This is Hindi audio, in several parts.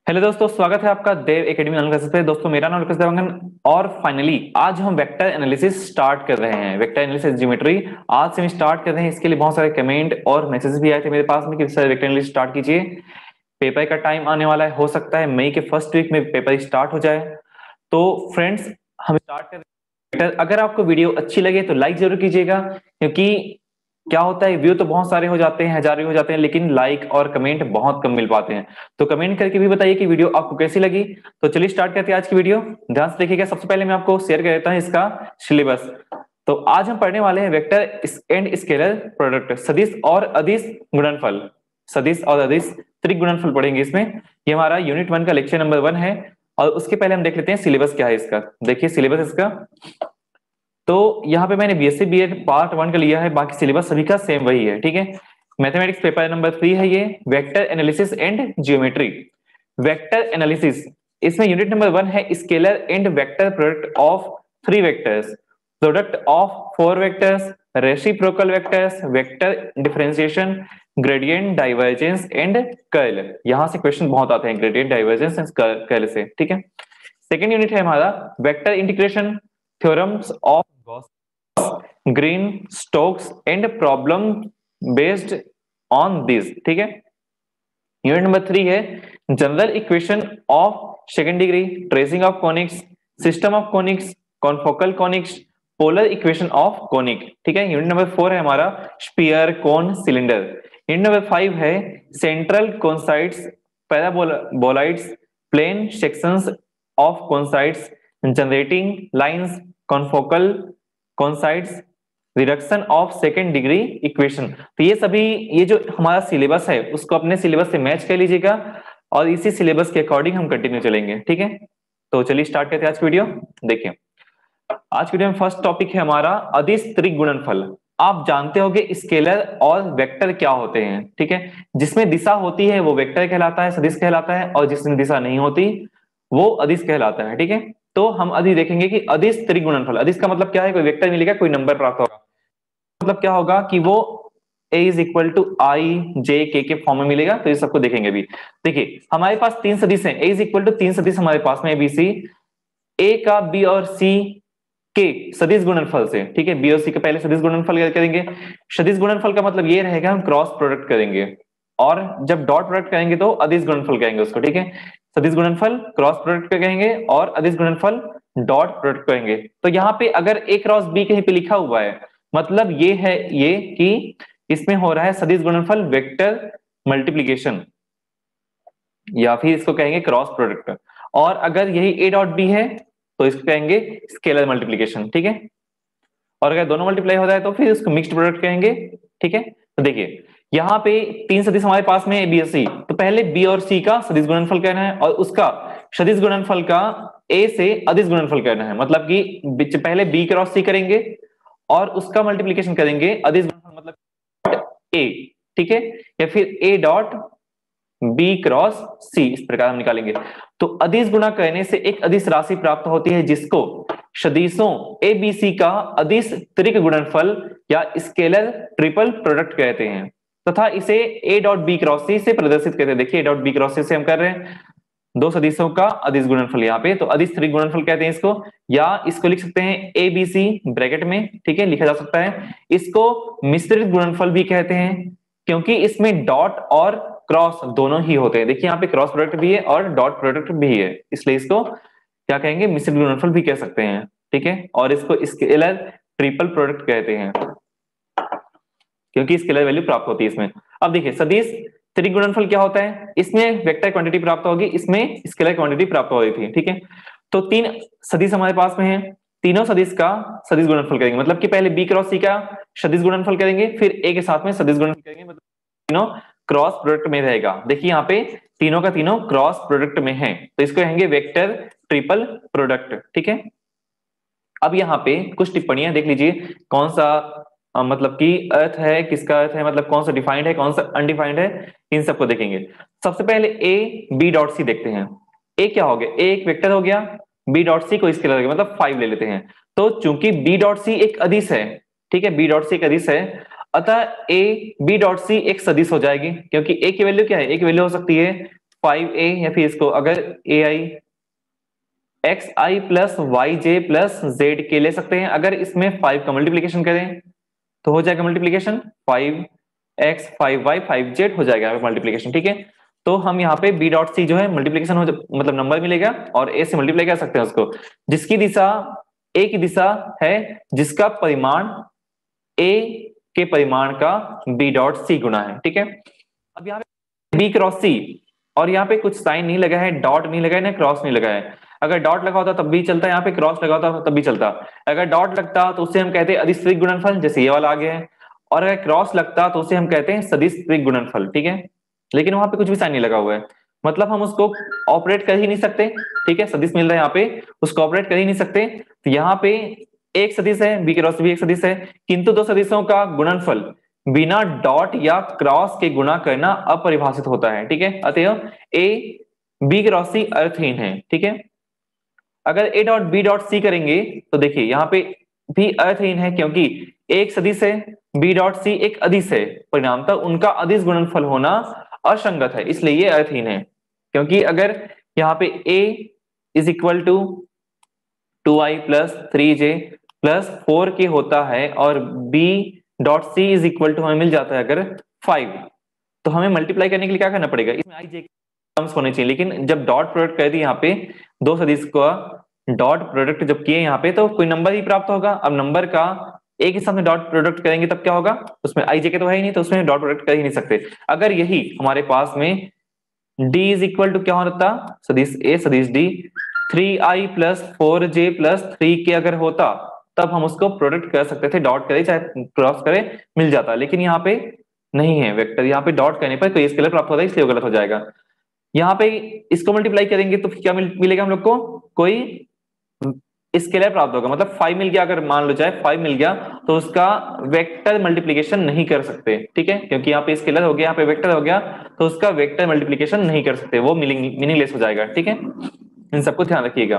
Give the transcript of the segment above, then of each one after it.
हेलो दोस्तों, स्वागत है आपका देव एकेडमी ऑनलाइन क्लासेस पे। दोस्तों मेरा नाम विकास देवांगन और फाइनली आज हम वेक्टर एनालिसिस स्टार्ट कर रहे हैं। वेक्टर एनालिसिस ज्योमेट्री आज से हम स्टार्ट कर रहे हैं। इसके लिए बहुत सारे कमेंट और मैसेज भी आए थे मेरे पास में कि सर वेक्टर एनालिसिस स्टार्ट कीजिए, पेपर का टाइम आने वाला है, हो सकता है मई के फर्स्ट वीक में पेपर स्टार्ट हो जाए। तो फ्रेंड्स हम स्टार्ट कर रहे हैं। अगर आपको वीडियो अच्छी लगे तो लाइक जरूर कीजिएगा, क्योंकि क्या होता है व्यू तो बहुत सारे हो जाते हैं, हजारों हो जाते हैं, लेकिन लाइक और कमेंट बहुत कम मिल पाते हैं। तो कमेंट करके भी बताइए कि वीडियो आपको कैसी लगी। तो चलिए स्टार्ट करते हैं आज की वीडियो। ध्यान से देखिएगा। सबसे पहले मैं आपको शेयर कर देता हूं इसका सिलेबस। तो आज हम पढ़ने वाले हैं वेक्टर एंड स्केलर प्रोडक्ट, सदिश और अदिश गुणनफल। सदिश और अदिश त्रिक गुणनफल पढ़ेंगे इसमें। ये हमारा यूनिट 1 का लेक्चर नंबर 1 है। और उसके पहले हम देख लेते हैं सिलेबस क्या है इसका। देखिए सिलेबस इसका, तो यहाँ पे मैंने बीएससी बीएड पार्ट 1 का लिया है, बाकी सिलेबस सभी का सेम वही है। ठीक है, मैथमेटिक्स पेपर नंबर 3 है ये, vector analysis and geometry. Vector analysis, इसमें यूनिट नंबर 1 है scalar and vector product of 3 vectors, product of 4 vectors, reciprocal vectors, vector differentiation, gradient divergence and curl. यहां से क्वेश्चन बहुत आते हैं ग्रेडियंट डाइवर्जेंस एंड कर्ल से। ठीक है, सेकेंड यूनिट है हमारा vector integration, theorems of Green Stokes and problem based on this. ठीक है, यूनिट नंबर 3 है general equation of second degree, tracing of conics, system of conics, confocal conics, polar equation of conic. ठीक है, यूनिट नंबर 4 है हमारा sphere cone cylinder. Unit number 5 है central conicoids, paraboloids, plane sections of conicoids, generating lines, confocal conicoids, reduction of second degree equation. तो ये सभी, ये जो हमारा सिलेबस है उसको अपने सिलेबस से मैच कर लीजिएगा और इसी सिलेबस के अकॉर्डिंग हम कंटिन्यू चलेंगे। ठीक है, तो चलिए स्टार्ट करते हैं आज की वीडियो। देखिए आज की वीडियो में फर्स्ट टॉपिक है हमारा अदिश त्रिक गुणनफल। आप जानते होंगे स्केलर और वेक्टर क्या होते हैं। ठीक है, जिसमें दिशा होती है वो वेक्टर कहलाता है, सदिश कहलाता है, और जिसमें दिशा नहीं होती वो अदिश कहलाता है। ठीक है, तो हम अभी देखेंगे कि अदिश त्रिक गुणनफल। अदिश का मतलब क्या है, कोई वेक्टर मिलेगा, कोई नंबर प्राप्त होगा। मतलब क्या होगा कि वो a is equal to i j k form में मिलेगा। तो ये सबको देखेंगे अभी। देखिए हमारे पास 3 सदिश हैं, a इज इक्वल टू 3 सदिश हमारे पास में, एबीसी, ए का बी और सी के सदिश गुणनफल से। ठीक है, बी और सी का पहले सदिश गुणनफल करेंगे। सदिश गुणनफल का मतलब ये रहेगा हम क्रॉस प्रोडक्ट करेंगे, और जब डॉट प्रोडक्ट करेंगे तो अदिश गुणनफल कहेंगे उसको। ठीक है, सदिश गुणनफल क्रॉस प्रोडक्ट कहेंगे और अदिश गुणनफल डॉट प्रोडक्ट कहेंगे। तो यहाँ पे अगर ए क्रॉस बी कहीं पे लिखा हुआ है, मतलब ये है ये कि इसमें हो रहा है सदिश गुणनफल वेक्टर मल्टीप्लीकेशन, या फिर इसको कहेंगे क्रॉस प्रोडक्ट। और अगर यही ए डॉट बी है तो इसको कहेंगे स्केलर मल्टीप्लीकेशन। ठीक है, और अगर दोनों मल्टीप्लाई होता है तो फिर उसको मिक्स्ड प्रोडक्ट कहेंगे। ठीक है, तो देखिए यहाँ पे 3 सदिश हमारे पास में बी और सी, तो पहले बी और सी का सदिश गुणनफल करना है और उसका सदिश गुणनफल का ए से अदिश गुणनफल करना है। मतलब कि पहले बी क्रॉस सी करेंगे और उसका मल्टीप्लीकेशन करेंगे अदिश गुणनफल, मतलब ए। ठीक है, या फिर a dot b cross c, इस प्रकार हम निकालेंगे। तो अदिश गुणा करने से एक अदिश राशि प्राप्त होती है जिसको सदिशों ए बी सी का अदिश त्रिक गुणनफल या स्केलर ट्रिपल प्रोडक्ट कहते हैं, तथा इसे a dot b cross c से प्रदर्शित करते हैं। देखिए a dot b cross c से हम कर रहे हैं दो सदिशों का अदिश गुणनफल यहाँ पे, तो अदिश त्रिक गुणनफल कहते हैं इसको, या इसको लिख सकते हैं ए बी सी ब्रैकेट में। ठीक है, लिखा जा सकता है। इसको मिश्रित गुणनफल भी कहते हैं क्योंकि इसमें डॉट और क्रॉस दोनों ही होते हैं। देखिए यहाँ पे क्रॉस प्रोडक्ट भी है और डॉट प्रोडक्ट भी है, इसलिए इसको क्या कहेंगे, मिश्रित गुणनफल भी कह सकते हैं। ठीक है, और इसको स्केलर ट्रिपल प्रोडक्ट कहते हैं क्योंकि स्केलर वैल्यू प्राप्त होती है इसमें। अब देखिए सदिश त्रिक गुणनफल क्या होता है, इसमें वेक्टर क्वांटिटी प्राप्त होगी, इसमें स्केलर क्वांटिटी प्राप्त हो रही थी। ठीक है, तो 3 सदिश हमारे पास में है, तीनों सदिश का सदिश गुणनफल करेंगे। मतलब कि पहले बी क्रॉस सी का सदिश गुणनफल करेंगे, फिर ए के साथ में सदिश गुणनफल करेंगे, मतलब तीनों क्रॉस प्रोडक्ट में रहेगा। देखिए यहाँ पे तीनों का तीनों क्रॉस प्रोडक्ट में है, तो इसको कहेंगे वेक्टर ट्रिपल प्रोडक्ट। ठीक है, अब यहाँ पे कुछ टिप्पणियां देख लीजिए, कौन सा मतलब कि अर्थ है, किसका अर्थ है, मतलब कौन सा डिफाइंड है, कौन सा अनडिफाइंड है, इन सबको देखेंगे। सबसे पहले ए बी डॉट सी देखते हैं। ए क्या हो गया, ए एक वेक्टर हो गया, बी डॉट सी को स्केलर हो गया, मतलब 5 ले लेते हैं। तो चूंकि बी डॉट सी एक अदिश है, ठीक है, बी डॉट सी एक अदिश है, अतः ए बी डॉट सी एक सदिश हो जाएगी, क्योंकि ए की वैल्यू क्या है, ए की वैल्यू हो सकती है 5a, या फिर इसको अगर ai xi plus y j plus z k ले सकते हैं। अगर इसमें 5 का मल्टीप्लीकेशन करें तो हो जाएगा मल्टीप्लीकेशन 5x 5y 5z हो जाएगा मल्टीप्लीकेशन, ठीक है। तो हम यहाँ पे b डॉट सी जो है मल्टीप्लीकेशन हो मतलब नंबर मिलेगा और a से मल्टीप्लाई कर सकते हैं उसको, जिसकी दिशा a की दिशा है, जिसका परिमाण a के परिमाण का b डॉट सी गुना है, ठीक है। अब यहाँ पे b क्रॉस सी, और यहाँ पे कुछ साइन नहीं लगा है, डॉट नहीं लगा है ना क्रॉस नहीं लगा है। अगर डॉट लगा होता तब भी चलता, यहाँ पे क्रॉस लगा होता तब भी चलता। अगर डॉट लगता तो उसे हम कहते हैं अदिश त्रिक गुणनफल, जैसे ये वाला आ गया है, और अगर क्रॉस लगता तो उसे हम कहते हैं सदिश त्रिक गुणनफल, ठीक है। लेकिन वहां पे कुछ भी साइन नहीं लगा हुआ है, मतलब हम उसको ऑपरेट कर ही नहीं सकते, ठीक है। सदिश मिल रहा है यहाँ पे, उसको ऑपरेट कर ही नहीं सकते। तो यहाँ पे एक सदिश है, बी क्रॉस भी एक सदिश है, किंतु दो सदिशों का गुणनफल बिना डॉट या क्रॉस के गुणा करना अपरिभाषित होता है, ठीक है। अतएव ए बी क्रॉस सी अर्थहीन है, ठीक है। अगर a dot b dot c करेंगे तो देखिए यहाँ पे भी अर्थहीन है, क्योंकि एक सदिश है, बी डॉट सी एक अदिश है, परिणामतः उनका अदिश गुणनफल होना असंगत है, इसलिए ये अर्थहीन है। क्योंकि अगर यहाँ पे a is equal to 2i plus 3j plus 4k होता है और b dot c is equal to हमें मिल जाता है अगर 5, तो हमें मल्टीप्लाई करने के लिए क्या करना पड़ेगा, इसमें i j टर्म्स होने चाहिए। लेकिन जब डॉट प्रोडक्ट कर दी यहाँ पे दो सदिश का डॉट प्रोडक्ट जब किए यहाँ पे तो कोई नंबर ही प्राप्त होगा। अब नंबर का एक ही सामने डॉट प्रोडक्ट करेंगे तब क्या होगा, उसमें आई जे के तो है ही नहीं, तो उसमें डॉट प्रोडक्ट कर ही नहीं सकते। अगर यही हमारे पास में d इज इक्वल टू क्या होता, सदिश a सदिश d 3i plus 4j plus 3k अगर होता तब हम उसको प्रोडक्ट कर सकते थे, डॉट करे चाहे क्रॉस करे मिल जाता। लेकिन यहाँ पे नहीं है वेक्टर, यहाँ पे डॉट करने पर कोई स्केलर प्राप्त होता है, इसलिए गलत हो जाएगा। यहाँ पे इसको मल्टीप्लाई करेंगे तो क्या मिलेगा हम लोग को, कोई स्केलर प्राप्त होगा। मतलब 5 मिल गया, अगर मान लो चाहे 5 मिल गया तो उसका वेक्टर मल्टीप्लिकेशन नहीं कर सकते, ठीक है। क्योंकि यहाँ पे स्केलर हो गया, यहाँ पे वेक्टर हो गया, तो उसका वेक्टर मल्टीप्लिकेशन नहीं कर सकते, वो मीनिंगलेस हो जाएगा, ठीक है। इन सबको ध्यान रखिएगा।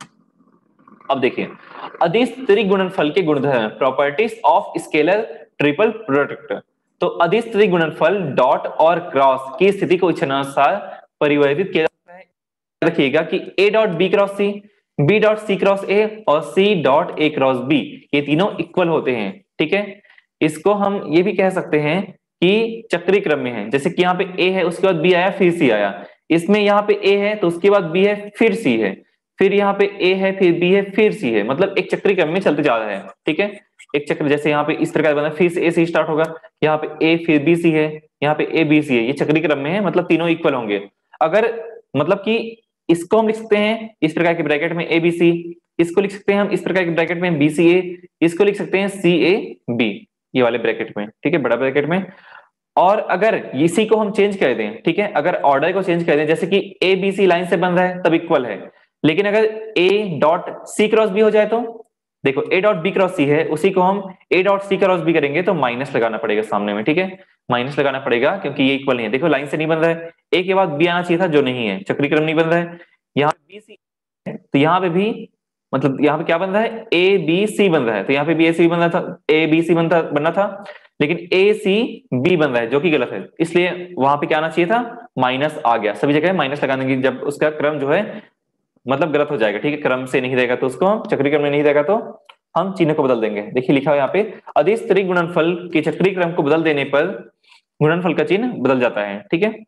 अब देखिए अदिश त्रिक गुणनफल के गुणधर्म, properties of scalar triple product. तो अदिश त्रिक गुणनफल डॉट और क्रॉस की स्थिति को इच्छानुसार परिवर्तित किया जाता है। रखिएगा कि a dot b cross c, b dot c cross a और c dot a cross b, ये तीनों इक्वल होते हैं, ठीक है। इसको हम ये भी कह सकते हैं कि चक्रीय क्रम में है, जैसे कि यहाँ पे a है उसके बाद b आया फिर c आया, इसमें यहाँ पे a है तो उसके बाद b है फिर c है, फिर यहाँ पे a है फिर b है फिर c है, मतलब एक चक्रीय क्रम में चलते जा रहा है, ठीक है। एक चक्र जैसे यहाँ पे इस प्रकार बना, फिर से a से स्टार्ट होगा, यहाँ पे a फिर b c है, यहाँ पे a b c है, ये चक्रीय क्रम में है, मतलब तीनों इक्वल होंगे। अगर मतलब कि इसको हम लिख सकते हैं इस प्रकार के ब्रैकेट में ए बी सी, इसको लिख सकते हैं हम इस प्रकार के ब्रैकेट में बी सी ए, इसको लिख सकते हैं सी ए बी, ये वाले ब्रैकेट में, ठीक है, बड़ा ब्रैकेट में। और अगर इसी को हम चेंज कर दें, ठीक है, अगर ऑर्डर को चेंज कर दें, जैसे कि ए बी सी लाइन से बन रहा है तब इक्वल है, लेकिन अगर a dot c cross b हो जाए तो देखो a dot b cross c है, उसी को हम a dot c cross b करेंगे तो माइनस लगाना पड़ेगा सामने में, ठीक है, माइनस लगाना पड़ेगा क्योंकि ये इक्वल नहीं है। देखो लाइन से नहीं बन रहा है, ए के बाद बी आना चाहिए था जो नहीं है, चक्रीय क्रम नहीं बन रहा है। यहाँ बी सी है तो यहाँ पे भी मतलब यहाँ पे क्या बन रहा है, ए बी सी बन रहा है, तो यहाँ पे भी ए सी बन रहा था, ए बी सी बनना था, लेकिन ए सी बी बन रहा है जो कि गलत है, इसलिए वहां पे क्या आना चाहिए था, माइनस आ गया। सभी जगह माइनस लगाने की, जब उसका क्रम जो है मतलब गलत हो जाएगा, ठीक है, क्रम से नहीं रहेगा तो उसको हम चक्रीय क्रम में नहीं रहेगा तो हम चिन्ह को बदल देंगे। देखिए लिखा है यहाँ पे अदिश त्रिक गुणनफल के चक्रीय क्रम को बदल देने पर गुणनफल का चिन्ह बदल जाता है, ठीक है।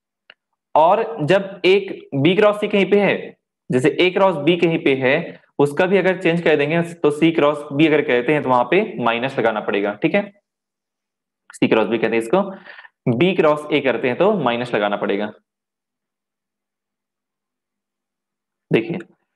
और जब एक बी क्रॉस सी कहीं पे है, जैसे ए क्रॉस बी कहीं पे है, उसका भी अगर चेंज कर देंगे तो सी क्रॉस बी अगर कहते हैं तो वहां पे माइनस लगाना पड़ेगा, ठीक है। सी क्रॉस बी कहते हैं इसको, बी क्रॉस ए करते हैं तो माइनस लगाना पड़ेगा। देखिए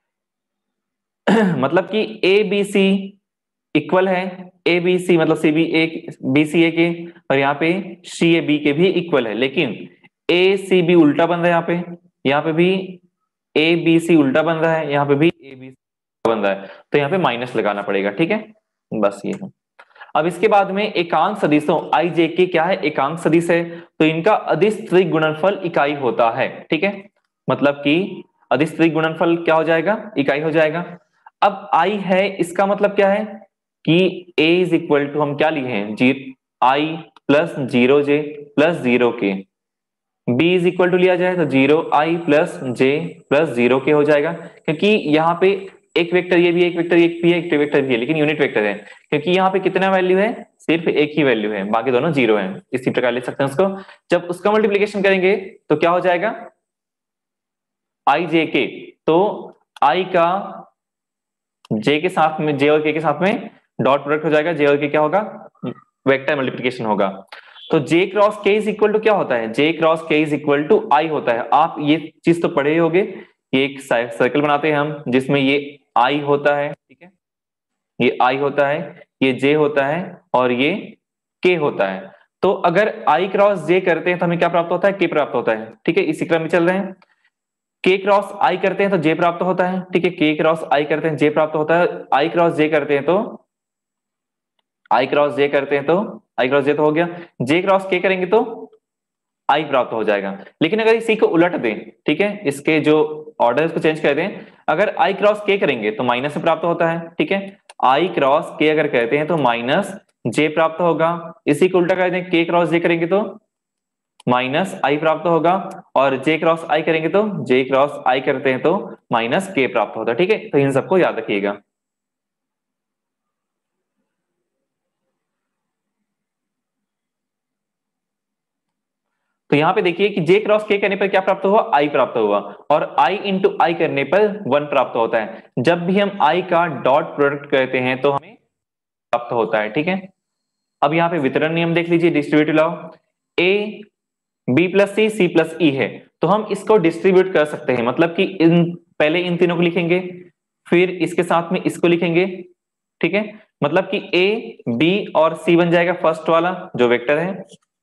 मतलब कि ए बी सी इक्वल है, ए बी सी मतलब C B A B C ए के, और यहाँ पे सी ए बी के भी इक्वल है, लेकिन ए सी बी उल्टा बन रहा है, यहाँ पे भी ए बी सी उल्टा बन रहा है, यहाँ पे भी ए बी सी बन रहा है, तो यहाँ पे माइनस लगाना पड़ेगा, ठीक है, बस ये है। अब इसके बाद में एकांक सदिशों आई जे के क्या है, एकांक सदिश है, तो इनका अदिश त्रिक गुणनफल इकाई होता है, ठीक है। मतलब कि अदिश त्रिक गुणनफल क्या हो जाएगा, इकाई हो जाएगा। अब आई है इसका मतलब क्या है कि a इज इक्वल टू हम क्या लिए हैं, i plus 0j plus 0k, b is equal to लिया जाए तो 0i प्लस जे प्लस 0k हो जाएगा, क्योंकि यहाँ पे एक वेक्टर ये भी, एक वेक्टर एक भी है, एक वेक्टर भी है, लेकिन यूनिट वेक्टर है, क्योंकि यहाँ पे कितना वैल्यू है, सिर्फ एक ही वैल्यू है, बाकी दोनों जीरो है। इसी प्रकार लिख सकते हैं उसको। जब उसका मल्टीप्लीकेशन करेंगे तो क्या हो जाएगा, आई जे के, तो आई का जे के साथ में, जे और के साथ में डॉट प्रोडक्ट हो जाएगा, जे और के क्या होगा, वेक्टर मल्टीप्लीकेशन होगा। तो j cross k is equal to क्या होता है, j cross k is equal to i होता है। आप ये चीज तो पढ़े ही होगे, ये एक सर्कल बनाते हैं हम जिसमें ये आई होता है, ठीक है, ये आई होता है, ये जे होता है और ये के होता है। तो अगर आई क्रॉस जे करते हैं तो हमें क्या प्राप्त होता है, के प्राप्त होता है, ठीक है, इसी क्रम में चल रहे हैं। के क्रॉस आई करते हैं तो जे प्राप्त होता है, ठीक है, के क्रॉस आई करते हैं जे प्राप्त होता है, आई क्रॉस जे करते हैं तो आई क्रॉस जे करते हैं तो आई क्रॉस जे तो हो गया, जे क्रॉस के करेंगे तो आई प्राप्त हो जाएगा। लेकिन अगर इसी को उलट दें, ठीक है, इसके जो ऑर्डर को चेंज कर दें, अगर आई क्रॉस के करेंगे तो माइनस में प्राप्त होता है, ठीक है, आई क्रॉस के अगर कहते हैं तो माइनस जे प्राप्त होगा। इसी को उल्टा कर दें, के क्रॉस जे करेंगे तो माइनस आई प्राप्त होगा, और जे क्रॉस आई करेंगे तो जे क्रॉस आई करते हैं तो माइनस के प्राप्त होता है, ठीक है। तो इन सबको याद रखिएगा। तो यहां पे देखिए कि जे क्रॉस के करने पर क्या प्राप्त हुआ, आई प्राप्त हुआ, और आई इंटू आई करने पर 1 प्राप्त होता है। जब भी हम आई का डॉट प्रोडक्ट करते हैं तो हमें प्राप्त होता है, ठीक है। अब यहाँ पे वितरण नियम देख लीजिए, distributive law, a b plus c c plus e है, तो हम इसको डिस्ट्रीब्यूट कर सकते हैं, मतलब कि इन पहले इन तीनों को लिखेंगे, फिर इसके साथ में इसको लिखेंगे, ठीक है, मतलब कि ए बी और सी बन जाएगा फर्स्ट वाला जो वेक्टर है,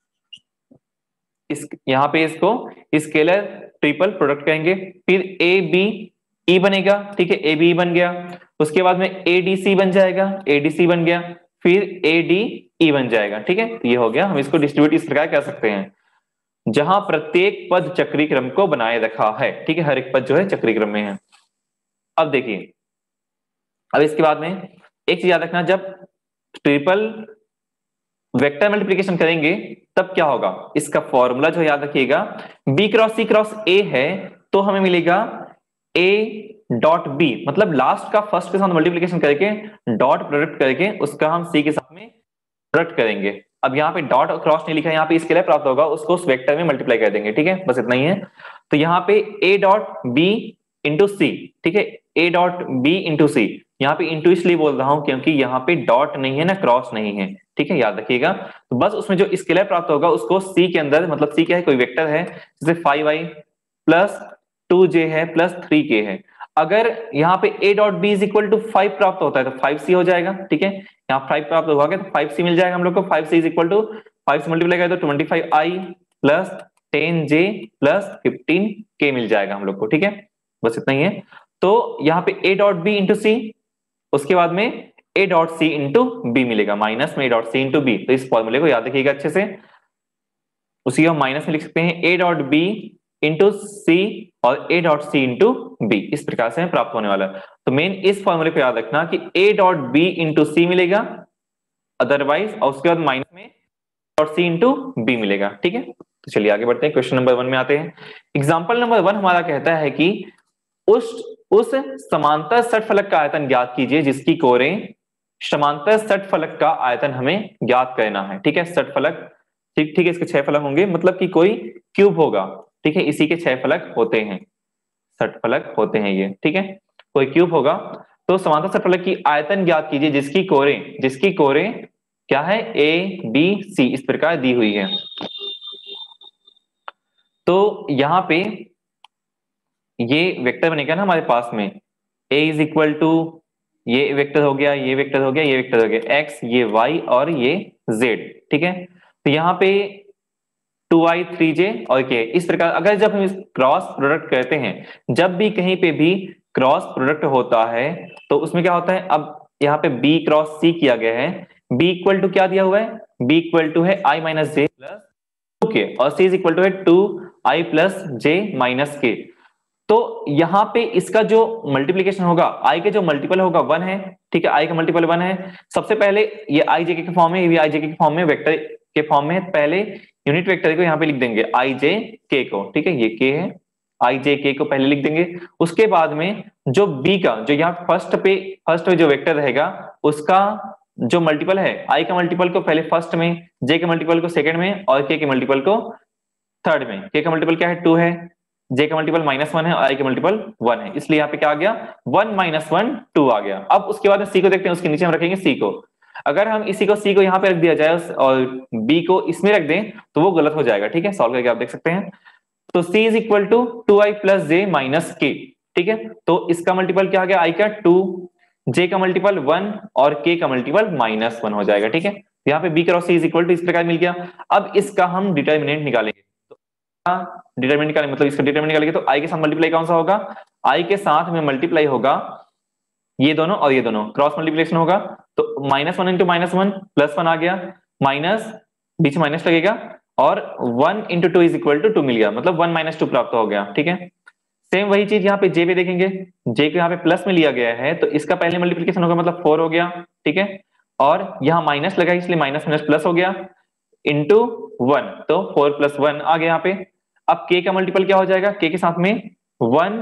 इस यहाँ पे इसको स्केलर ट्रिपल प्रोडक्ट कहेंगे, फिर ए बी ई बनेगा, ठीक है, ए बी बन गया, उसके बाद में ए डी सी बन जाएगा, ए डी सी बन गया, फिर ए डी ई बन जाएगा, ठीक है, ये हो गया। हम इसको डिस्ट्रीब्यूट इस प्रकार कर सकते हैं जहां प्रत्येक पद चक्रीय क्रम को बनाए रखा है, ठीक है, हर एक पद जो है चक्रीय क्रम में है। अब देखिए, अब इसके बाद में एक चीज याद रखना, जब ट्रिपल वेक्टर मल्टीप्लिकेशन करेंगे तब क्या होगा, इसका फॉर्मूला जो याद रखिएगा, b cross c cross a है, तो हमें मिलेगा ए डॉट बी, मतलब लास्ट का फर्स्ट के साथ मल्टीप्लिकेशन करके डॉट प्रोडक्ट करके उसका हम सी के साथ में प्रोडक्ट करेंगे। अब यहाँ पे डॉट और क्रॉस नहीं लिखा है, यहाँ पे इसके लिए प्राप्त होगा, उसको उस वेक्टर में मल्टीप्लाई कर देंगे, ठीक है, बस इतना ही है। तो यहाँ पे a dot b into c, ठीक है, a dot b into c, यहाँ पे इंटू इसलिए बोल रहा हूं क्योंकि यहाँ पे डॉट नहीं है ना क्रॉस नहीं है, ठीक है, याद रखिएगा। तो बस उसमें जो स्केलर प्राप्त होगा उसको सी के अंदर, मतलब सी क्या है, कोई वेक्टर है, जैसे 5i प्लस 2j है प्लस 3k है। अगर यहाँ पे a dot b is equal to 5 प्राप्त होता है तो 5c हो जाएगा, ठीक है, यहाँ 5 प्राप्त होगा तो 5c मिल जाएगा हम लोग को, 5c इज इक्वल टू 5 से मल्टीप्लाई करें तो 25i plus 10j plus 15k मिल जाएगा हम लोग को, ठीक है, बस इतना ही है। तो यहाँ पे a dot b into c, उसके बाद में a dot c into b मिलेगा, माइनस में a dot c into b, तो इस फॉर्मूले को याद रखिएगा अच्छे से। उसी हम माइनस में लिख सकते हैं a dot b into c और a dot c into b, इस प्रकार से हमें प्राप्त होने वाला है। तो मेन इस फॉर्मूले को याद रखना कि a dot b into c मिलेगा अदरवाइज, और उसके बाद माइनस में डॉट सी इंटू बी मिलेगा, ठीक है। तो चलिए आगे बढ़ते हैं, क्वेश्चन नंबर 1 में आते हैं। एग्जाम्पल नंबर 1 हमारा कहता है कि उस समांतर षटफलक का आयतन ज्ञात कीजिए जिसकी कोरें, समांतर षटफलक का आयतन हमें ज्ञात करना है, ठीक है, षटफलक, ठीक ठीक है, इसके 6 फलक होंगे, मतलब कि कोई क्यूब होगा, ठीक है, इसी के 6 फलक होते हैं, षटफलक होते हैं ये, ठीक है, कोई क्यूब होगा। तो समांतर षटफलक की आयतन ज्ञात कीजिए जिसकी कोरें क्या है, ए बी सी, इस प्रकार दी हुई है। तो यहां पे ये वेक्टर बनेगा ना हमारे पास में, a इज इक्वल टू, ये वेक्टर हो गया, ये वेक्टर हो गया, ये वेक्टर हो गया, x, ये y और ये z, ठीक है। तो यहाँ पे 2i 3j और k, इस प्रकार अगर जब हम इस क्रॉस प्रोडक्ट करते हैं, जब भी कहीं पे भी क्रॉस प्रोडक्ट होता है तो उसमें क्या होता है, अब यहाँ पे b क्रॉस c किया गया है, b इक्वल टू क्या दिया हुआ है, b इक्वल टू है i minus j plus 2k, और c इज इक्वल टू है 2i plus j minus k। तो यहां पे इसका जो मल्टीप्लीकेशन होगा, आई के जो मल्टीपल होगा 1 है, ठीक है, आई का मल्टीपल 1 है। सबसे पहले ये आई जे के फॉर्म में, ये भी आई जे के फॉर्म में, वेक्टर के फॉर्म में, पहले यूनिट वेक्टर को यहाँ पे लिख देंगे आई जे के को, ठीक है, ये के है, आई जे के को पहले लिख देंगे। उसके बाद में जो बी का, जो यहाँ फर्स्ट पे जो वेक्टर रहेगा उसका जो मल्टीपल है, आई का मल्टीपल को पहले फर्स्ट में, जे के मल्टीपल को सेकंड में और के मल्टीपल को थर्ड में। के का मल्टीपल क्या है, 2 है, जे का मल्टीपल -1 है और आई का मल्टीपल 1 है, इसलिए यहाँ पे क्या आ गया, 1 - 1 2 आ गया। अब उसके बाद में सी को देखते हैं, उसके नीचे हम रखेंगे सी को। अगर हम इसी को सी को यहाँ पे रख दिया जाए और बी को इसमें रख दें तो वो गलत हो जाएगा, ठीक है, सॉल्व करके आप देख सकते हैं। तो c is equal to 2i plus j minus k, ठीक है, तो इसका मल्टीपल क्या आ गया, i का 2, j का मल्टीपल 1 और k का मल्टीपल -1 हो जाएगा, ठीक है। यहाँ पे b cross c is equal to इस प्रकार मिल गया। अब इसका हम डिटर्मिनेंट निकालेंगे, डिटरमिनेंट निकालेंगे, मतलब इसका डिटरमिनेंट निकालेंगे तो i के साथ मल्टीप्लाई कौन सा होगा, i के साथ में मल्टीप्लाई होगा ये दोनों और ये दोनों, क्रॉस मल्टीप्लिकेशन होगा, तो -1 इंटू -1 +1 आ गया, माइनस बीच में माइनस लगेगा और 1 इंटू 2 इज इक्वल टू 2 मिल गया, मतलब 1 - 2 प्राप्त हो गया, ठीक है। सेम वही चीज यहाँ पे जे पे देखेंगे, जे को यहाँ पे प्लस में लिया गया है तो इसका पहले मल्टीप्लिकेशन होगा, मतलब 4 हो गया, ठीक है, और यहाँ माइनस लगा इसलिए माइनस माइनस प्लस हो गया इंटू 1, तो 4 + 1 आ गया यहाँ पे। अब k का मल्टीपल क्या हो जाएगा, k के साथ में 1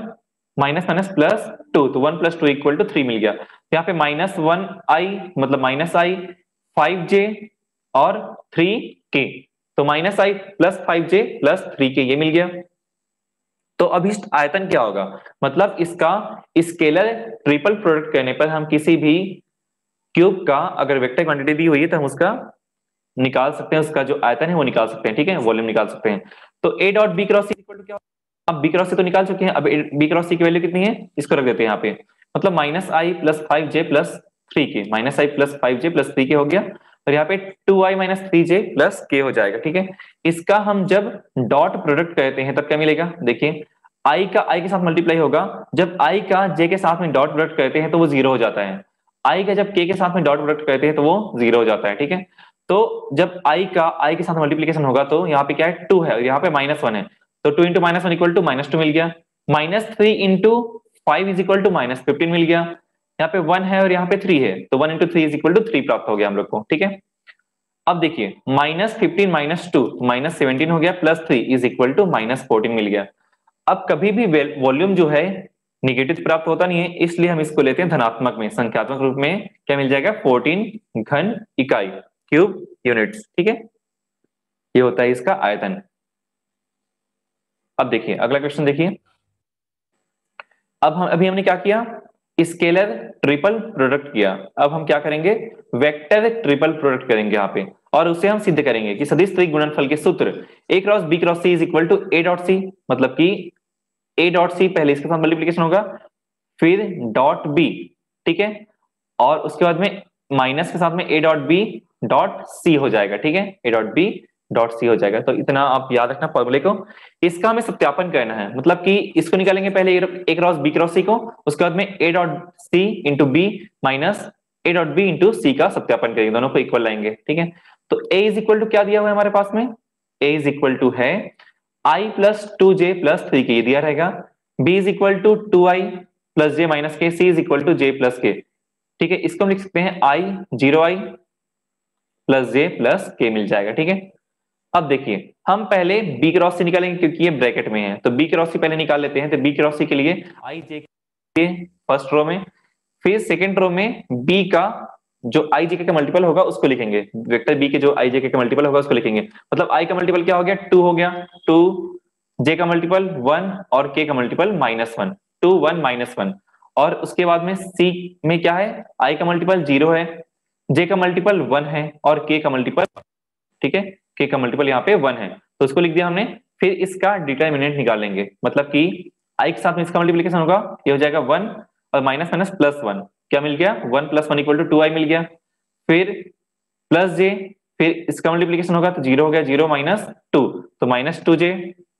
-+2, तो 1 + 2 = 3 मिल गया। यहाँ पे -1i मतलब -i, 5j और 3k, तो -i + 5j + 3k ये मिल गया। तो अब इस आयतन क्या होगा, मतलब इसका स्केलर ट्रिपल प्रोडक्ट करने पर हम किसी भी क्यूब का अगर वेक्टर क्वांटिटी दी हुई है तो हम उसका निकाल सकते हैं, उसका जो आयतन है वो निकाल सकते हैं, ठीक है, वॉल्यूम निकाल सकते हैं। तो a dot b cross c equal to क्या, अब b क्रॉस सी तो निकाल चुके हैं, अब b क्रॉस सी की वैल्यू कितनी है इसको रख देते हैं यहाँ पे, मतलब -i + 5j + 3k, -i + 5j + 3k हो गया, और यहाँ पे 2i - 3j + k हो जाएगा, ठीक है। इसका हम जब डॉट प्रोडक्ट करते हैं तब क्या मिलेगा, देखिए i का i के साथ मल्टीप्लाई होगा, जब i का j के साथ में डॉट प्रोडक्ट करते हैं तो वो 0 हो जाता है, i का जब k के साथ में डॉट प्रोडक्ट करते हैं तो वो 0 हो जाता है, ठीक है। तो जब i का i के साथ मल्टीप्लिकेशन होगा तो यहाँ पे क्या है 2 है और यहाँ पे -1 है, तो 2 × -1 = -2 मिल गया, -3 × 5 = -15 मिल गया, यहाँ पे 1 है और यहाँ पे 3 है, तो 1 × 3 = 3 प्राप्त हो गया हम लोग को, ठीक है। अब देखिए -15 - 2 -17 हो गया, +3 = -14 मिल गया। अब कभी भी वॉल्यूम जो है निगेटिव प्राप्त होता नहीं है, इसलिए हम इसको लेते हैं धनात्मक में, संख्यात्मक रूप में क्या मिल जाएगा, 14 घन इकाई क्यूब यूनिट्स, ठीक है, ये होता है इसका आयतन। अब देखिए अगला क्वेश्चन देखिए, अब हमने क्या किया, स्केलर ट्रिपल प्रोडक्ट किया, अब हम क्या करेंगे, वेक्टर ट्रिपल प्रोडक्ट करेंगे यहाँ पे, और उसे हम सिद्ध करेंगे कि सदिश त्रिक गुणनफल के सूत्र a cross b cross c = a dot c, मतलब कि a डॉट c पहले इसके साथ मल्टीप्लिकेशन होगा फिर डॉट b, ठीक है, और उसके बाद में माइनस के साथ में a dot b dot c हो जाएगा, ठीक है, a dot b dot c हो जाएगा। तो इतना आप याद रखना फॉर्मूले को, इसका हमें सत्यापन करना है, मतलब कि इसको निकालेंगे पहले a cross b cross c को, उसके बाद में a dot c into b minus a dot b into c का सत्यापन करेंगे, दोनों को इक्वल लाएंगे, ठीक है। तो a इज इक्वल टू क्या दिया हुआ है हमारे पास में, a इज इक्वल टू है i + 2j + 3k ये दिया रहेगा, b is equal to 2i + j - k, c is equal to j + k, ठीक है। इसको हम लिख सकते हैं i 0i + j + k मिल जाएगा, ठीक है। अब देखिए हम पहले b क्रॉस c निकालेंगे क्योंकि ये ब्रैकेट में है, तो b क्रॉस c पहले निकाल लेते हैं, तो b क्रॉस c के लिए i j के फर्स्ट रो में, फिर सेकंड रो में b का जो i j का मल्टीपल होगा उसको लिखेंगे, वेक्टर b के जो i j का मल्टीपल होगा उसको लिखेंगे, मतलब i का मल्टीपल क्या हो गया 2 हो गया, 2 j का मल्टीपल 1 और k का मल्टीपल -1, 2 1 -1, और उसके बाद में c में क्या है, i का मल्टीपल 0 है, j का मल्टीपल 1 है और k का मल्टीपल, ठीक है, k का मल्टीपल यहाँ पे 1 है, तो उसको लिख दिया हमने। फिर इसका डिटरमिनेंट निकाल लेंगे, मतलब कि i के साथ में इसका मल्टीप्लिकेशन होगा, ये हो जाएगा 1 और माइनस माइनस +1, क्या मिल गया 1 + 1 = 2i मिल गया, फिर प्लस j, फिर इसका मल्टीप्लिकेशन होगा तो 0 हो गया, 0 - 2 तो -2j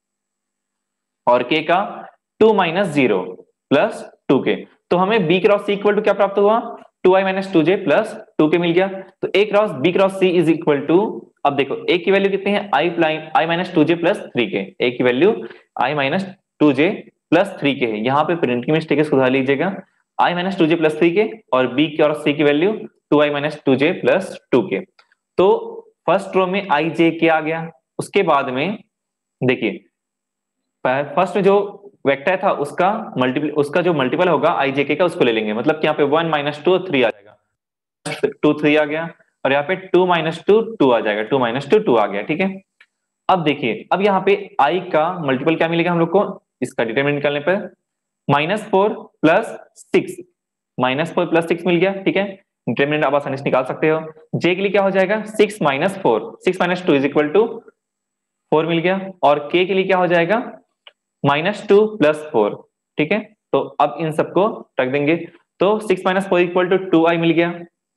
और k का 2 - 0 + 2k, तो हमें b cross c equal to क्या प्राप्त हुआ, 2i - 2j + 2k मिल गया। तो a cross b cross c is equal to, अब देखो a की वैल्यू कितनी है, i - 2j + 3k, a की वैल्यू i - 2j + 3k है, यहाँ पे प्रिंट की मिस्टेक है, सुधार लीजिएगा, i - 2j + 3k और b क्रॉस c की वैल्यू 2i - 2j + 2k। तो फर्स्ट रो में i j k आ गया, उसके बाद में देखिए फर्स्ट में जो वेक्टर था उसका जो मल्टीपल होगा आई जे के का उसको ले लेंगे, मतलब कि यहाँ पे 1 माइनस 2 3 आ जाएगा, 2 3 आ गया, और यहाँ पे 2 माइनस 2 2 आ जाएगा, 2 माइनस 2 2 आ गया, ठीक है। अब देखिए अब यहाँ पे आई का मल्टीपल क्या मिलेगा हम लोग को, इसका डिटरमिनेंट निकालने पर -4 प्लस 6, -4 प्लस 6 मिल गया, ठीक है। डिटरमिनेंट आप आसानी से निकाल सकते हो। जे के लिए क्या हो जाएगा 6 minus 4, 6 minus 2 is equal to 4 मिल गया, और के के लिए क्या हो जाएगा -2 प्लस 4, ठीक है। तो अब इन सबको रख देंगे, तो 6 माइनस 4 इक्वल टू 2i मिल गया,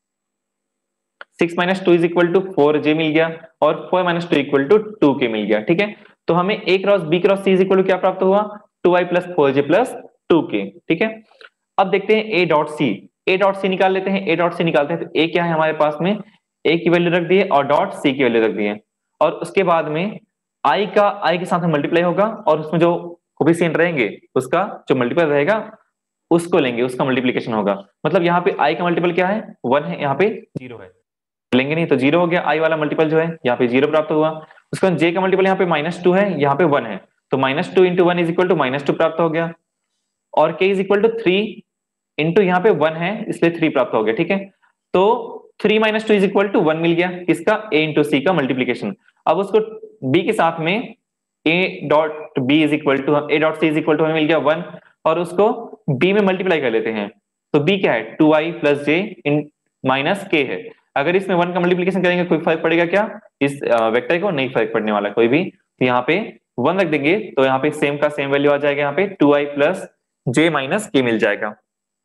6 minus 2 is equal to 4j मिल गया, और 4 माइनस 2 इक्वल टू 2k मिल गया, ठीक है। तो हमें a cross b cross c is equal to क्या प्राप्त हुआ 2i plus 4j plus 2k, ठीक है। अब देखते हैं a डॉट c निकाल लेते हैं, a डॉट c निकालते हैं, तो a क्या है हमारे पास में, a की वैल्यू रख दी है और डॉट c की वैल्यू रख दी है, और उसके बाद में i के साथ में मल्टीप्लाई होगा, और उसमें जो कोफिशिएंट रहेंगे उसका जो मल्टीपल रहेगा उसको लेंगे, उसका मल्टीप्लिकेशन होगा, मतलब यहाँ पे i का मल्टीपल क्या है 1 है, यहाँ पे 0 है, लेंगे नहीं तो 0 हो गया, i वाला मल्टीपल जो है यहाँ पे 0 प्राप्त हुआ। उसके बाद j का मल्टीपल यहाँ पे -2 है, यहाँ पे 1 है, तो -2 इंटू 1 इज इक्वल टू -2 प्राप्त हो गया, और k is equal to 3 into यहाँ पे 1 है इसलिए 3 प्राप्त हो गया, ठीक है। तो 3 माइनस 2 इज इक्वल टू 1 मिल गया, किसका a इंटू सी का मल्टीप्लीकेशन। अब उसको b के साथ में a dot b is equal to a dot c is equal to हमें मिल गया 1, और उसको b में मल्टीप्लाई कर लेते हैं, तो b क्या है 2i प्लस j इन माइनस k है। अगर इसमें 1 का मल्टीप्लीकेशन करेंगे कोई फर्क पड़ेगा क्या इस वेक्टर को, नहीं फर्क पड़ने वाला कोई भी, तो यहाँ पे 1 रख देंगे, तो यहाँ पे सेम का सेम वैल्यू आ जाएगा, यहाँ पे 2i plus j minus k मिल जाएगा।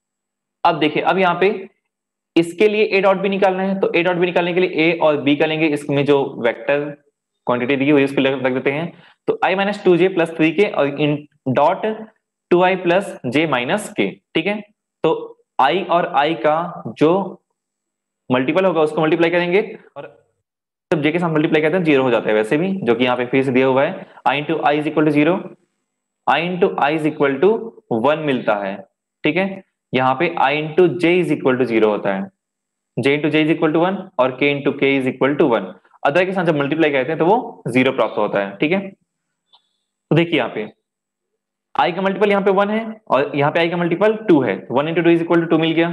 अब देखिए अब यहाँ पे इसके लिए a डॉट बी निकालना है, तो a डॉट बी निकालने के लिए a और b का लेंगे, इसमें जो वेक्टर क्वांटिटी दी हुई है उसको रख देते हैं, तो i minus 2j plus 3k और इन dot 2i plus j minus k, ठीक है। तो i और i का जो मल्टीपल होगा उसको मल्टीप्लाई करेंगे, और जब j के साथ मल्टीप्लाई करते हैं 0 हो जाता है वैसे भी, जो कि यहाँ पे फिर से दिया हुआ है i into i is equal to 0, i into i is equal to 1 मिलता है, ठीक है। यहाँ पे i into j is equal to 0 होता है, j into j is equal to 1 और k into k is equal to 1, other के साथ जब मल्टीप्लाई करते हैं तो वो 0 प्राप्त होता है, ठीक है। तो देखिए यहाँ पे i का मल्टीपल यहाँ पे 1 है, और यहाँ पे i का मल्टीपल 2 है, 1 इंटू 2 इज इक्वल टू 2 मिल गया,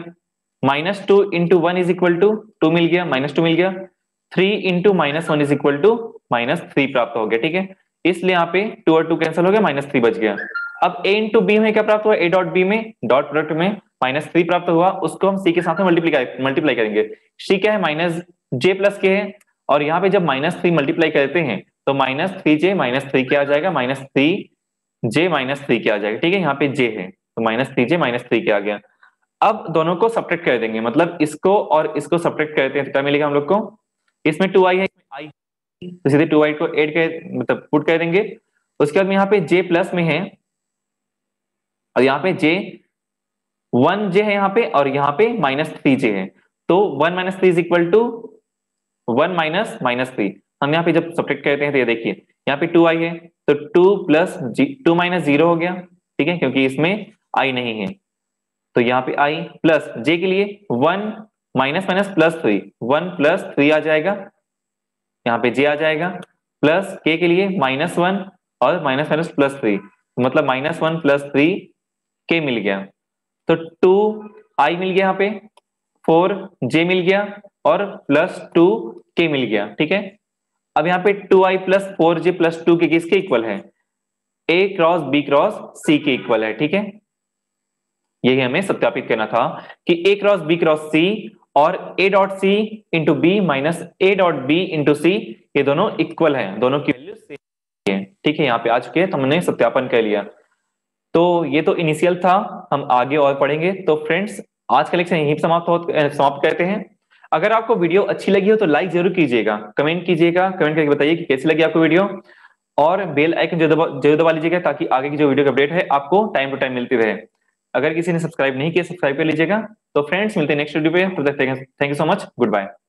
-2 इंटू 1 इज इक्वल टू 2 मिल गया, -2 मिल गया, 3 इंटू -1 इज इक्वल टू -3 प्राप्त हो गया, ठीक है। इसलिए यहाँ पे 2 और 2 कैंसिल हो गया, -3 बच गया। अब a इंटू बी में क्या प्राप्त हुआ, a डॉट बी में डॉट प्रोडक्ट में -3 प्राप्त हुआ, उसको हम c के साथ में मल्टीप्लाई करेंगे, c क्या है -j प्लस k है, और यहाँ पे जब -3 मल्टीप्लाई करते हैं तो -3j -3 आ जाएगा, -3j -3 आ जाएगा, ठीक है। यहाँ पे j है तो -3j -3 आ गया। अब दोनों को सब्ट्रैक्ट कर देंगे, मतलब इसको और इसको सब्ट्रैक्ट करते हैं तो क्या मिलेगा हम लोग को, इसमें 2i है, i तो सीधे 2i को ऐड कर मतलब पुट कर देंगे। उसके बाद में यहाँ पे j प्लस में है, और यहाँ पे j 1j है यहाँ पे, और यहाँ पे -3j है, तो 1 - 3 इज इक्वल टू 1 माइनस -3। हम यहाँ पे जब सब्ट्रैक्ट करते हैं तो ये देखिए यहाँ पे 2i है, तो 2 प्लस 2 माइनस 0 हो गया, ठीक है, क्योंकि इसमें i नहीं है, तो यहाँ पे i प्लस j के लिए 1 माइनस माइनस प्लस 3, 1 प्लस 3 आ जाएगा, यहाँ पे j आ जाएगा, प्लस k के लिए -1 और माइनस माइनस प्लस 3, मतलब -1 प्लस 3 k मिल गया, तो 2i मिल गया, यहाँ पे 4j मिल गया, और प्लस 2k मिल गया, ठीक है। अब यहाँ पे 2i plus 4j plus 2k किसके इक्वल है, a cross b cross c के इक्वल है, ठीक है। यही हमें सत्यापित करना था कि a cross b cross c और a dot c into b minus a dot b into c ये दोनों इक्वल हैं, दोनों की वैल्यू सेम है, ठीक है। यहाँ पे आ चुके हैं तो हमने सत्यापन कर लिया। तो ये तो इनिशियल था, हम आगे और पढ़ेंगे। तो फ्रेंड्स आज का लेक्चर यहीं समाप्त करते हैं। अगर आपको वीडियो अच्छी लगी हो तो लाइक जरूर कीजिएगा, कमेंट कीजिएगा, कमेंट करके बताइए कि कैसी लगी आपको वीडियो, और बेल आइकन जरूर दबा लीजिएगा ताकि आगे की जो वीडियो अपडेट है आपको टाइम टू टाइम मिलती रहे। अगर किसी ने सब्सक्राइब नहीं किया सब्सक्राइब कर लीजिएगा। तो फ्रेंड्स मिलते हैं नेक्स्ट वीडियो पे, thank you so much, good bye.